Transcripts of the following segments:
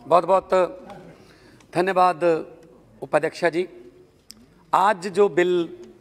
बहुत बहुत धन्यवाद उपाध्यक्षा जी। आज जो बिल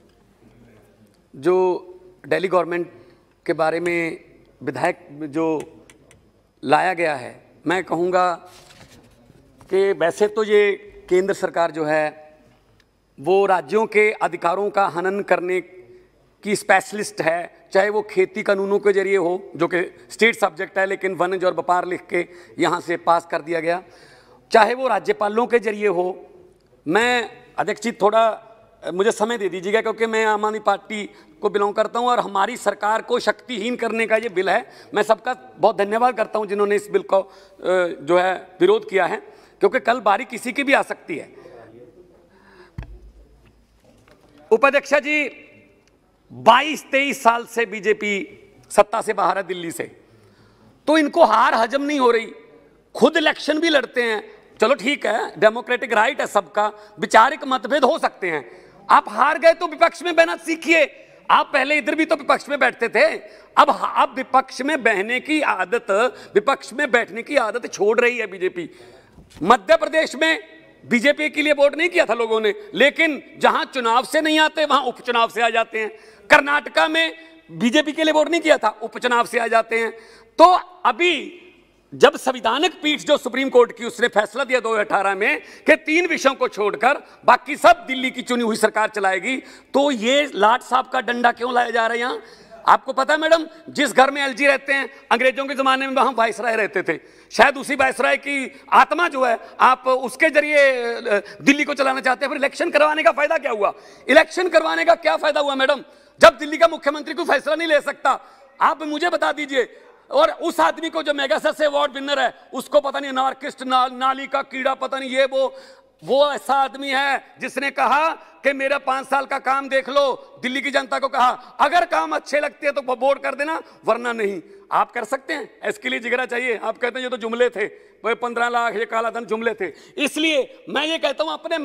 जो दिल्ली गवर्नमेंट के बारे में विधायक जो लाया गया है, मैं कहूँगा कि वैसे तो ये केंद्र सरकार जो है वो राज्यों के अधिकारों का हनन करने की स्पेशलिस्ट है, चाहे वो खेती कानूनों के जरिए हो जो कि स्टेट सब्जेक्ट है लेकिन वनज और व्यापार लिख के यहाँ से पास कर दिया गया, चाहे वो राज्यपालों के जरिए हो। मैं अध्यक्ष जी थोड़ा मुझे समय दे दीजिएगा क्योंकि मैं आम आदमी पार्टी को बिलोंग करता हूँ और हमारी सरकार को शक्तिहीन करने का ये बिल है। मैं सबका बहुत धन्यवाद करता हूँ जिन्होंने इस बिल को जो है विरोध किया है, क्योंकि कल बारी किसी की भी आ सकती है। उपाध्यक्षा जी 22-23 साल से बीजेपी सत्ता से बाहर है दिल्ली से, तो इनको हार हजम नहीं हो रही, खुद इलेक्शन भी लड़ते हैं। चलो ठीक है, डेमोक्रेटिक राइट है सबका, विचारिक मतभेद हो सकते हैं। आप हार गए तो विपक्ष में बहना सीखिए। आप पहले इधर भी तो विपक्ष में बैठते थे, अब विपक्ष में बहने की आदत, विपक्ष में बैठने की आदत छोड़ रही है बीजेपी। मध्य प्रदेश में बीजेपी के लिए वोट नहीं किया था लोगों ने, लेकिन जहां चुनाव से नहीं आते वहां उपचुनाव से आ जाते हैं। कर्नाटका में बीजेपी के लिए वोट नहीं किया था, उपचुनाव से आ जाते हैं। तो अभी जब संवैधानिक पीठ जो सुप्रीम कोर्ट की उसने फैसला दिया 2018 में कि 3 विषयों को छोड़कर बाकी सब दिल्ली की चुनी हुई सरकार चलाएगी, तो ये लाट साहब का डंडा क्यों लाया जा रहा है यहाँ? आपको पता है मैडम, जिस घर में एलजी रहते हैं, अंग्रेजों के जमाने में वहां वायसराय रहते थे, शायद उसी वायसराय की आत्मा जो है आप उसके जरिए दिल्ली को चलाना चाहते हैं। फिर इलेक्शन करवाने का फायदा क्या हुआ? इलेक्शन करवाने का क्या फायदा हुआ मैडम, जब दिल्ली का मुख्यमंत्री कोई फैसला नहीं ले सकता? आप मुझे बता दीजिए। और उस आदमी को जो मेगासेस से अवार्ड विनर है उसको पता नहीं नार्किस्ट, नाली का कीड़ा, पता नहीं ये वो ऐसा आदमी है जिसने कहा कि मेरा 5 साल का काम देख लो। दिल्ली की जनता को कहा अगर काम अच्छे लगते हैं तो वोट कर देना, वरना नहीं। आप कर सकते हैं, इसके लिए जिगरा चाहिए। आप कहते हैं ये तो जुमले थे, 15 लाख ये काला धन जुमले थे। इसलिए मैं ये कहता हूं अपने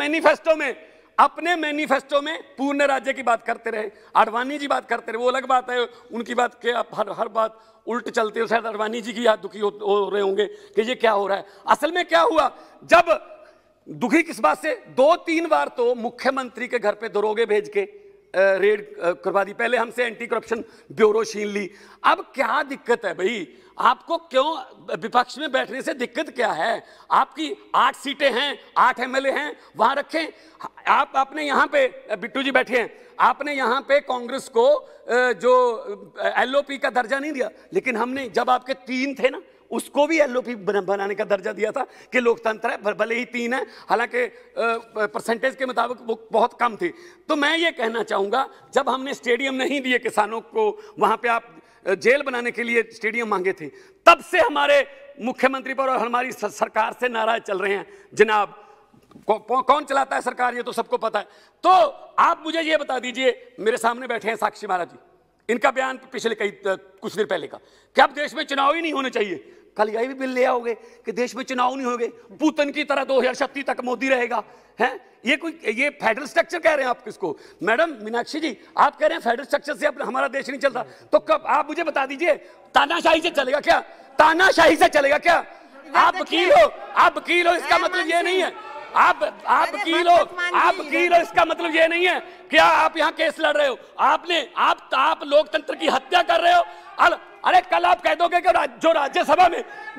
मैनिफेस्टो में पूर्ण राज्य की बात करते रहे। आडवाणी जी बात करते रहे, वो अलग बात है, उनकी बात के आप हर बात उल्ट चलते हो। शायद आडवाणी जी की याद दुखी हो रहे होंगे कि ये क्या हो रहा है। असल में क्या हुआ, जब दुखी किस बात से, 2-3 बार तो मुख्यमंत्री के घर पे दरोगे भेज के रेड करवा दी। पहले हमसे एंटी करप्शन ब्यूरो छीन ली। अब क्या दिक्कत है भाई, आपको क्यों विपक्ष में बैठने से दिक्कत क्या है? आपकी 8 सीटें हैं, 8 एमएलए हैं, वहां रखें। आपने यहाँ पे बिट्टू जी बैठे हैं, आपने यहाँ पे कांग्रेस को जो एलओपी का दर्जा नहीं दिया, लेकिन हमने जब आपके 3 थे ना उसको भी एलओपी बनाने का दर्जा दिया था कि लोकतंत्र है, भले ही 3 है, हालांकि परसेंटेज के मुताबिक वो बहुत कम थी। तो मैं ये कहना चाहूँगा, जब हमने स्टेडियम नहीं दिए किसानों को, वहाँ पे आप जेल बनाने के लिए स्टेडियम मांगे थे, तब से हमारे मुख्यमंत्री पर और हमारी सरकार से नाराज चल रहे हैं। जनाब कौन चलाता है सरकार ये तो सबको पता है। तो आप मुझे ये बता दीजिए, मेरे सामने बैठे हैं साक्षी महाराज जी, इनका बयान पिछले कुछ देर पहले का कि अब देश में चुनाव ही नहीं होने चाहिए। कल यही भी बिल ले आओगे कि देश में चुनाव नहीं होंगे, पुतिन की तरह 2036 तक मोदी रहेगा। हैं ये फेडरल स्ट्रक्चर कह रहे हैं आप किसको? मैडम मीनाक्षी जी, आप कह रहे हैं फेडरल स्ट्रक्चर से अब हमारा देश नहीं चलता, तो कब आप मुझे बता दीजिए तानाशाही से चलेगा क्या? तानाशाही से चलेगा क्या? आप वकील हो, इसका मतलब ये नहीं है आप वकील हो, इसका मतलब ये नहीं है क्या आप यहाँ केस लड़ रहे हो। आप लोकतंत्र की हत्या कर रहे हो। अरे कल आप कह दोगे कि जो राज्यसभा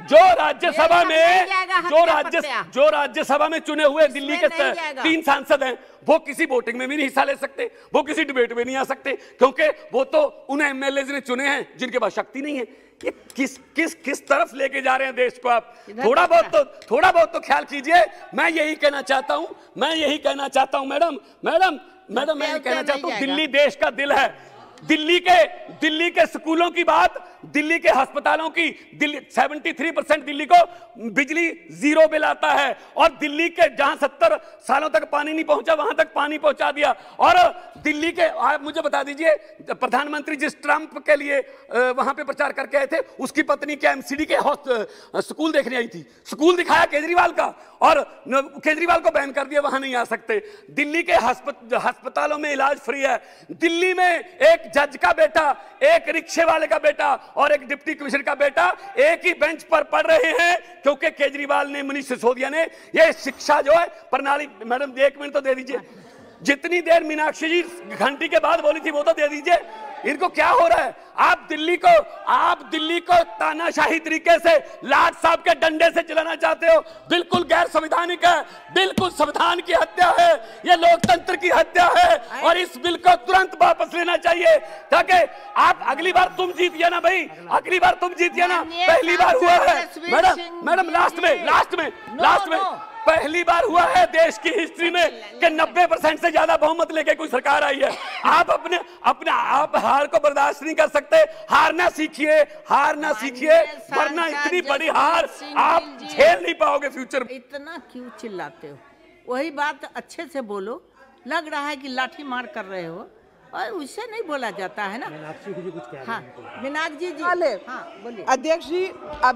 में चुने हुए दिल्ली के 3 सांसद हैं, वो किसी वोटिंग में भी नहीं हिस्सा ले सकते, वो किसी डिबेट में नहीं आ सकते, क्योंकि वो तो उन एमएलए ने चुने हैं जिनके पास शक्ति नहीं है। ये किस तरफ लेके जा रहे हैं देश को आप? थोड़ा बहुत तो ख्याल कीजिए। मैं यही कहना चाहता हूं मैडम, मैं ये कहना चाहता हूं, दिल्ली देश का दिल है। दिल्ली के स्कूलों की बात, दिल्ली के अस्पतालों की, 73% दिल्ली को बिजली 0 बिल आता है, और दिल्ली के जहां 70 सालों तक पानी नहीं पहुंचा वहां तक पानी पहुंचा दिया। और दिल्ली के, आप मुझे बता दीजिए, प्रधानमंत्री जिस ट्रंप के लिए वहां पे प्रचार करके आए थे, उसकी पत्नी क्या एमसीडी के स्कूल देखने आई थी? स्कूल दिखाया केजरीवाल का, और केजरीवाल को बैन कर दिया, वहां नहीं आ सकते। दिल्ली के अस्पतालों में इलाज फ्री है। दिल्ली में एक एक जज का बेटा, एक रिक्शे वाले का बेटा और एक डिप्टी कमिश्नर का बेटा एक ही बेंच पर पढ़ रहे हैं, क्योंकि केजरीवाल ने, मनीष सिसोदिया ने ये शिक्षा जो है प्रणाली। मैडम 1 मिनट तो दे दीजिए, जितनी देर मीनाक्षी जी घंटी के बाद बोली थी वो तो दे दीजिए। इनको क्या हो रहा है? आप दिल्ली को तानाशाही तरीके से लाट साहब के डंडे से चलाना चाहते हो। बिल्कुल गैर संवैधानिक है, बिल्कुल संविधान की हत्या है, ये लोकतंत्र की हत्या है और इस बिल को तुरंत वापस लेना चाहिए ताकि आप अगली बार तुम जीतिए ना भाई, अगली बार तुम जीतिए ना। पहली बार हुआ है मैडम लास्ट में पहली बार हुआ है देश की हिस्ट्री में कि 90% से ज्यादा बहुमत लेके कोई सरकार आई है। आप हार को बर्दाश्त नहीं कर सकते, हारना सीखिए वरना इतनी बड़ी हार आप झेल नहीं पाओगे फ्यूचर में। इतना क्यों चिल्लाते हो? वही बात अच्छे से बोलो, लग रहा है कि लाठी मार कर रहे हो और उससे नहीं बोला जाता है ना। मीनाक्षी जी कुछ कह रही हाँ, हैं। मीनाक्षी जी हाँ, बोलिए। अध्यक्ष जी,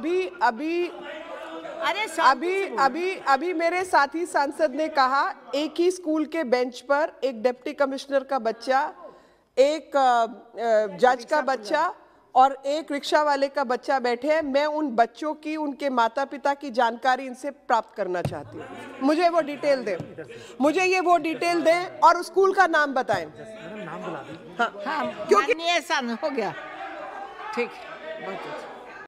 अभी मेरे साथी सांसद ने कहा एक ही स्कूल के बेंच पर एक डिप्टी कमिश्नर का बच्चा, एक जज का बच्चा और एक रिक्शा वाले का बच्चा बैठे हैं। मैं उन बच्चों की, उनके माता पिता की जानकारी इनसे प्राप्त करना चाहती हूँ। मुझे वो डिटेल दें और स्कूल का नाम बताएं। हाँ, क्योंकि ऐसा हो गया। ठीक, बहुत अच्छा।